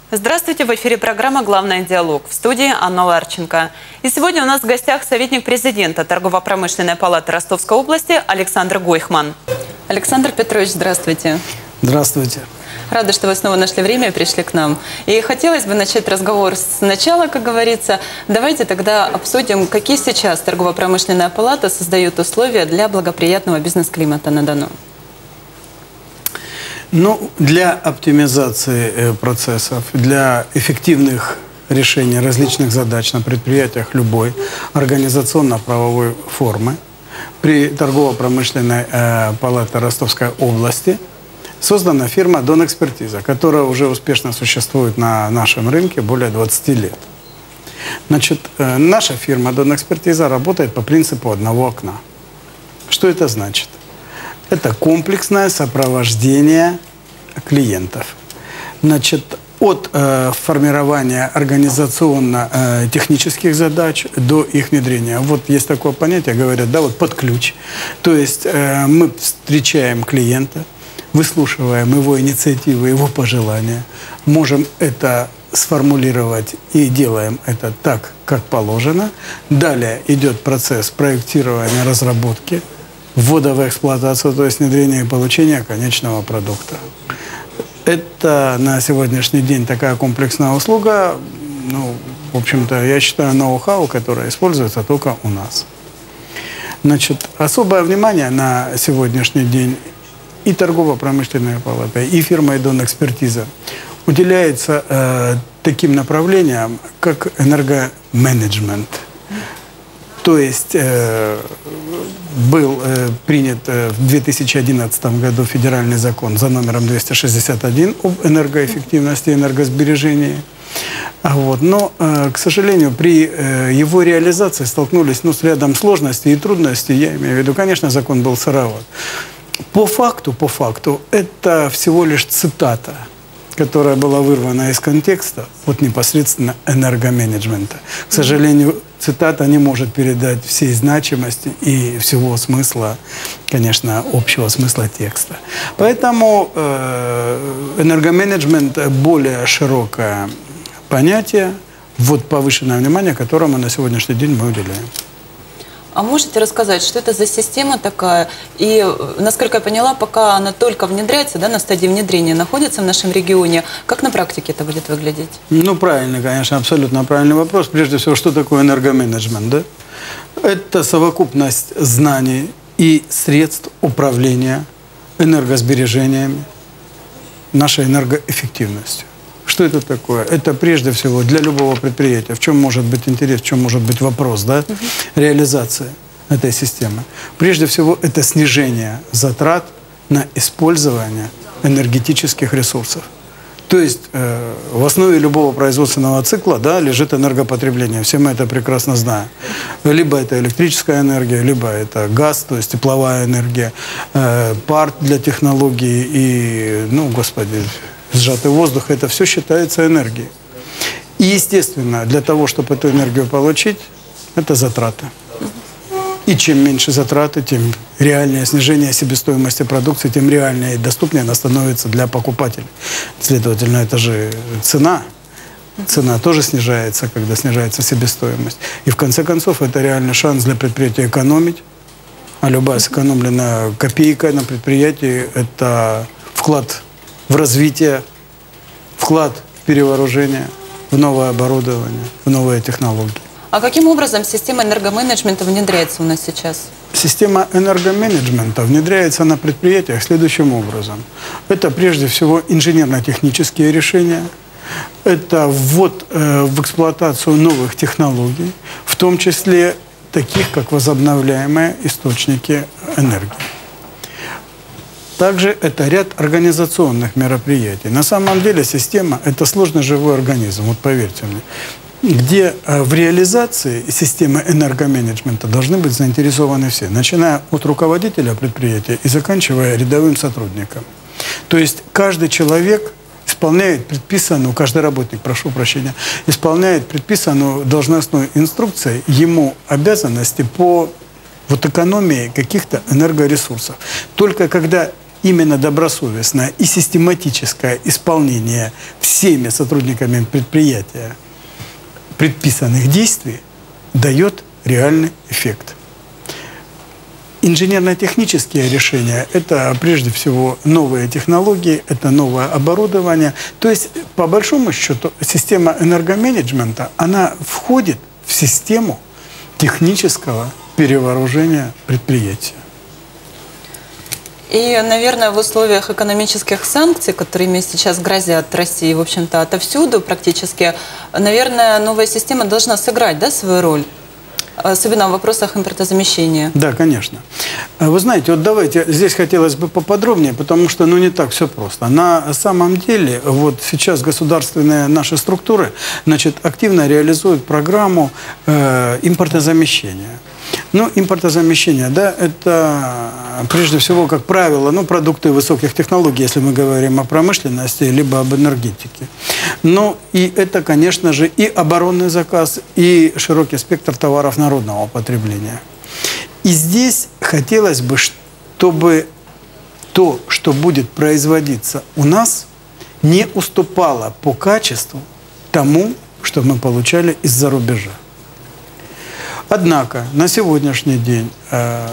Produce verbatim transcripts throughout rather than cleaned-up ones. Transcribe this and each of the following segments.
Здравствуйте, в эфире программа «Главный диалог». В студии Анна Ларченко. И сегодня у нас в гостях советник президента Торгово-промышленной палаты Ростовской области Александр Гойхман. Александр Петрович, здравствуйте. Здравствуйте. Рада, что вы снова нашли время и пришли к нам. И хотелось бы начать разговор с начала, как говорится. Давайте тогда обсудим, какие сейчас Торгово-промышленная палата создает условия для благоприятного бизнес-климата на Дону. Ну, для оптимизации процессов, для эффективных решений различных задач на предприятиях любой организационно-правовой формы при Торгово-промышленной э, палате Ростовской области создана фирма «Донэкспертиза», которая уже успешно существует на нашем рынке более двадцати лет. Значит, э, наша фирма «Донэкспертиза» работает по принципу одного окна. Что это значит? Это комплексное сопровождение клиентов. Значит, от э, формирования организационно-технических э, задач до их внедрения. Вот есть такое понятие, говорят, да, вот под ключ. То есть э, мы встречаем клиента, выслушиваем его инициативы, его пожелания, можем это сформулировать и делаем это так, как положено. Далее идет процесс проектирования, разработки, ввода в эксплуатацию, то есть внедрения и получения конечного продукта. Это на сегодняшний день такая комплексная услуга, ну, в общем-то, я считаю, ноу-хау, которое используется только у нас. Значит, особое внимание на сегодняшний день и торгово-промышленной палатой, и фирмой «Донэкспертиза» уделяется э, таким направлениям, как энергоменеджмент. То есть э, был э, принят э, в две тысячи одиннадцатом году федеральный закон за номером двести шестьдесят один об энергоэффективности и энергосбережении. Вот. Но, э, к сожалению, при э, его реализации столкнулись ну, с рядом сложностей и трудностей. Я имею в виду, конечно, закон был сыроват. По факту, по факту, это всего лишь цитата, которая была вырвана из контекста вот непосредственно энергоменеджмента. К сожалению, цитата не может передать всей значимости и всего смысла, конечно, общего смысла текста. Поэтому э, энергоменеджмент более широкое понятие, вот повышенное внимание, которому на сегодняшний день мы уделяем. А можете рассказать, что это за система такая? И, насколько я поняла, пока она только внедряется, да, на стадии внедрения находится в нашем регионе, как на практике это будет выглядеть? Ну, правильный, конечно, абсолютно правильный вопрос. Прежде всего, что такое энергоменеджмент, да? Это совокупность знаний и средств управления энергосбережениями, нашей энергоэффективностью. Что это такое? Это прежде всего для любого предприятия. В чем может быть интерес, в чем может быть вопрос, да? Uh-huh. Реализация этой системы. Прежде всего, это снижение затрат на использование энергетических ресурсов. То есть э, в основе любого производственного цикла, да, лежит энергопотребление. Все мы это прекрасно знаем. Либо это электрическая энергия, либо это газ, то есть тепловая энергия, э, пар для технологий и, ну, господи, сжатый воздух, это все считается энергией. И, естественно, для того, чтобы эту энергию получить, это затраты. И чем меньше затраты, тем реальнее снижение себестоимости продукции, тем реальнее и доступнее она становится для покупателей. Следовательно, это же цена. Цена тоже снижается, когда снижается себестоимость. И, в конце концов, это реальный шанс для предприятия экономить. А любая сэкономленная копейка на предприятии – это вклад в развитие, вклад в перевооружение, в новое оборудование, в новые технологии. А каким образом система энергоменеджмента внедряется у нас сейчас? Система энергоменеджмента внедряется на предприятиях следующим образом. Это прежде всего инженерно-технические решения, это ввод э, в эксплуатацию новых технологий, в том числе таких, как возобновляемые источники энергии. Также это ряд организационных мероприятий. На самом деле система – это сложный живой организм, вот поверьте мне, где в реализации системы энергоменеджмента должны быть заинтересованы все, начиная от руководителя предприятия и заканчивая рядовым сотрудником. То есть каждый человек исполняет предписанную, каждый работник, прошу прощения, исполняет предписанную должностной инструкцией ему обязанности по вот экономии каких-то энергоресурсов. Только когда именно добросовестное и систематическое исполнение всеми сотрудниками предприятия предписанных действий дает реальный эффект. Инженерно-технические решения – это прежде всего новые технологии, это новое оборудование. То есть, по большому счету, система энергоменеджмента, она входит в систему технического перевооружения предприятия. И, наверное, в условиях экономических санкций, которыми сейчас грозят России, в общем-то, отовсюду практически, наверное, новая система должна сыграть, да, свою роль? Особенно в вопросах импортозамещения. Да, конечно. Вы знаете, вот давайте, здесь хотелось бы поподробнее, потому что, ну, не так все просто. На самом деле, вот сейчас государственные наши структуры, значит, активно реализуют программу э, импортозамещения. Ну, импортозамещение, да, это прежде всего, как правило, ну, продукты высоких технологий, если мы говорим о промышленности, либо об энергетике. Ну, и это, конечно же, и оборонный заказ, и широкий спектр товаров народного потребления. И здесь хотелось бы, чтобы то, что будет производиться у нас, не уступало по качеству тому, что мы получали из-за рубежа. Однако на сегодняшний день э,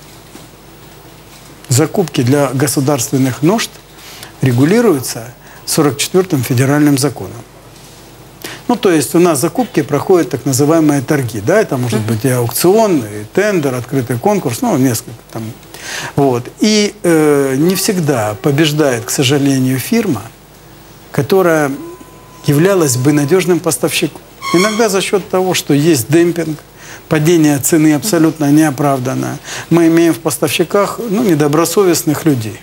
закупки для государственных нужд регулируются сорок четвёртым федеральным законом. Ну, то есть у нас закупки проходят так называемые торги. Да? Это может быть и аукцион, и тендер, открытый конкурс, ну, несколько там. Вот. И э, не всегда побеждает, к сожалению, фирма, которая являлась бы надежным поставщиком. Иногда за счет того, что есть демпинг, падение цены абсолютно неоправданное. Мы имеем в поставщиках, ну, недобросовестных людей.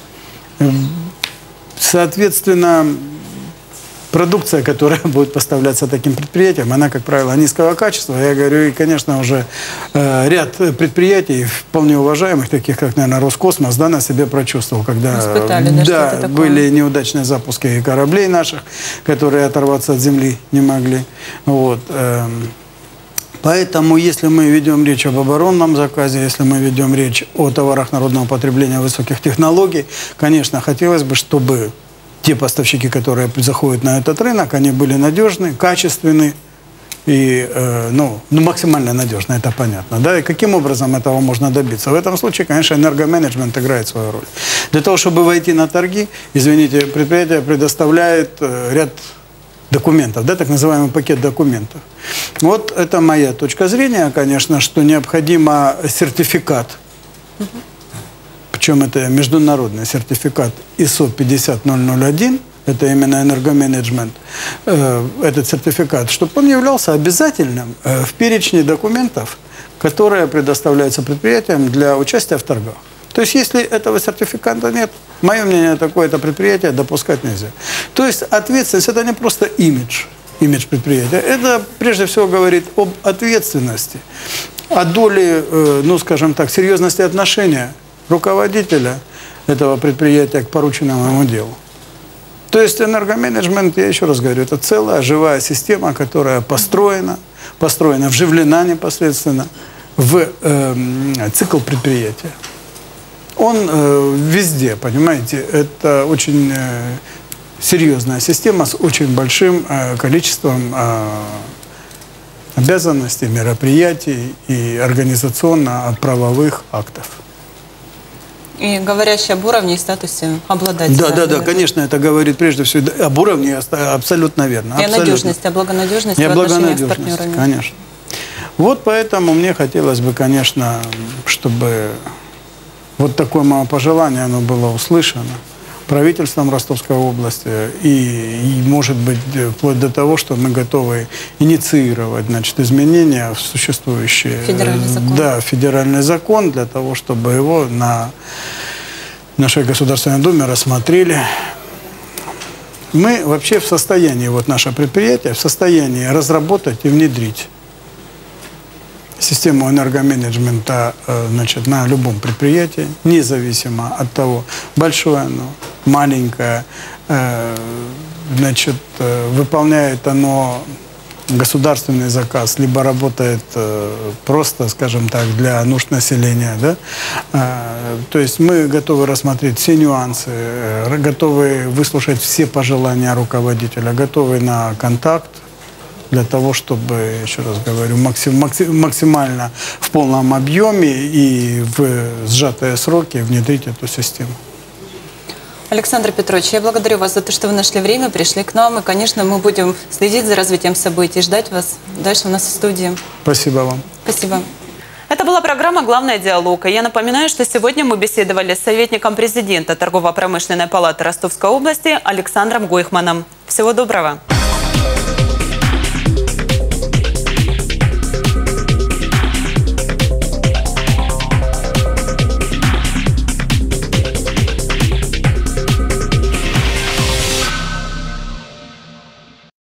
Соответственно, продукция, которая будет поставляться таким предприятиям, она, как правило, низкого качества. Я говорю, и, конечно, уже э, ряд предприятий, вполне уважаемых, таких как, наверное, Роскосмос, да, на себе прочувствовал, когда Испытали, да, да, что-то были такое. неудачные запуски кораблей наших, которые оторваться от земли не могли. Вот. Э, Поэтому, если мы ведем речь об оборонном заказе, если мы ведем речь о товарах народного потребления высоких технологий, конечно, хотелось бы, чтобы те поставщики, которые заходят на этот рынок, они были надежны, качественны и э, ну, ну, максимально надежны, это понятно. Да? И каким образом этого можно добиться? В этом случае, конечно, энергоменеджмент играет свою роль. Для того, чтобы войти на торги, извините, предприятие предоставляет э, ряд документов, да, так называемый пакет документов. Вот это моя точка зрения, конечно, что необходимо сертификат, угу. Причем это международный сертификат ай эс о пятьдесят ноль ноль один, это именно энергоменеджмент, э, этот сертификат, чтобы он являлся обязательным э, в перечне документов, которые предоставляются предприятиям для участия в торгах. То есть, если этого сертификата нет, мое мнение такое, это предприятие допускать нельзя. То есть, ответственность – это не просто имидж, имидж предприятия. Это, прежде всего, говорит об ответственности, о доле, э, ну, скажем так, серьезности отношения руководителя этого предприятия к порученному ему делу. То есть, энергоменеджмент, я еще раз говорю, это целая живая система, которая построена, построена, вживлена непосредственно в э, цикл предприятия. Он э, везде, понимаете, это очень э, серьезная система с очень большим э, количеством э, обязанностей, мероприятий и организационно-правовых актов. И говорящий об уровне и статусе обладателя. Да, да, да, конечно, это говорит прежде всего об уровне, абсолютно верно. И абсолютно. о надежности, о благонадежности, и в о отношениях с благонадежности, партнерами. конечно. Вот поэтому мне хотелось бы, конечно, чтобы вот такое мое пожелание, оно было услышано правительством Ростовской области и, и, может быть, вплоть до того, что мы готовы инициировать, значит, изменения в существующий федеральный закон. Да, федеральный закон для того, чтобы его на нашей Государственной Думе рассмотрели. Мы вообще в состоянии, вот наше предприятие, в состоянии разработать и внедрить систему энергоменеджмента, значит, на любом предприятии, независимо от того, большое оно, маленькое, значит, выполняет оно государственный заказ, либо работает э, просто, скажем так, для нужд населения. Да? Э, то есть мы готовы рассмотреть все нюансы, э, готовы выслушать все пожелания руководителя, готовы на контакт для того, чтобы, еще раз говорю, максим, максим, максимально в полном объеме и в сжатые сроки внедрить эту систему. Александр Петрович, я благодарю вас за то, что вы нашли время, пришли к нам. И, конечно, мы будем следить за развитием событий, ждать вас дальше у нас в студии. Спасибо вам. Спасибо. Это была программа «Главный диалог». И я напоминаю, что сегодня мы беседовали с советником президента Торгово-промышленной палаты Ростовской области Александром Гойхманом. Всего доброго.